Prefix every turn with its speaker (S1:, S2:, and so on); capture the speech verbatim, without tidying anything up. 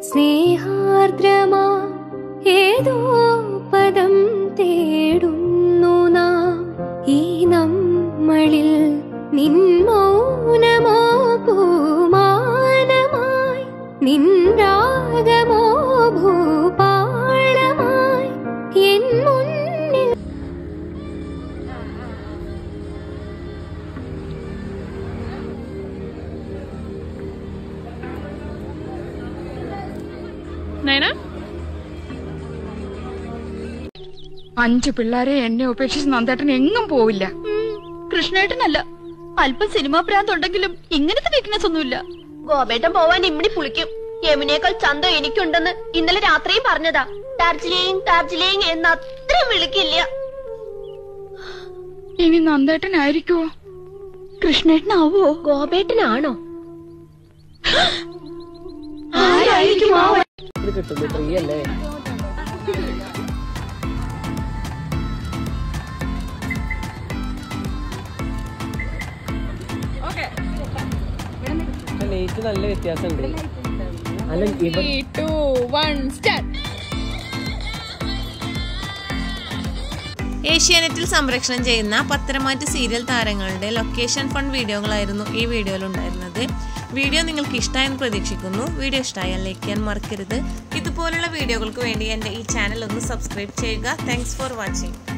S1: സ്നേഹാർദ്രമാ ഏതോ പദം തേടുന്നു നാം ഈ നമ്മളിൽ നിൻ മൗനമോ പൂമാനമായി നിൻ രാഗമോ ഭൂപാളമായി എൻ മുന്നിൽ
S2: അഞ്ചു പിള്ളേരെ എന്നെ ഉപേക്ഷിച്ച് നന്ദേട്ടൻ എങ്ങും പോവില്ല.
S3: കൃഷ്ണേട്ടനല്ല, അല്പം സിനിമാ ഭ്രാന്തുണ്ടെങ്കിലും ഇങ്ങനത്തെ വീക്ക്നെസ് ഒന്നുമില്ല. ഗോപേട്ടൻ പോവാൻ ഇമ്മിണി പുളിക്കും. യമുനേക്കാൾ ചന്തം എനിക്കുണ്ടെന്ന് ഇന്നലെ രാത്രിയും പറഞ്ഞതാ. ഡാർജിലിംഗ് ഡാർജിലിംഗ് എന്ന് അത്രയും വിളിക്കില്ല.
S2: ഇനി നന്ദേട്ടനായിരിക്കുവോ?
S3: കൃഷ്ണേട്ടനാവോ? ഗോപേട്ടനാണോ? ആരായിരിക്കും?
S4: നല്ല വ്യത്യാസമുണ്ട്.
S5: ഏഷ്യാനെറ്റിൽ സംപ്രേഷണം ചെയ്യുന്ന പത്തരമാറ്റ് സീരിയൽ താരങ്ങളുടെ ലൊക്കേഷൻ ഫണ്ട് വീഡിയോകളായിരുന്നു ഈ വീഡിയോയിൽ ഉണ്ടായിരുന്നത്. വീഡിയോ നിങ്ങൾക്ക് ഇഷ്ടമായെന്ന് പ്രതീക്ഷിക്കുന്നു. വീഡിയോ ഇഷ്ടമായാൽ ലൈക്ക് ചെയ്യാൻ മറക്കരുത്. ഇതുപോലുള്ള വീഡിയോകൾക്ക് വേണ്ടി എൻ്റെ ഈ ചാനൽ ഒന്ന് സബ്സ്ക്രൈബ് ചെയ്യുക. Thanks for watching.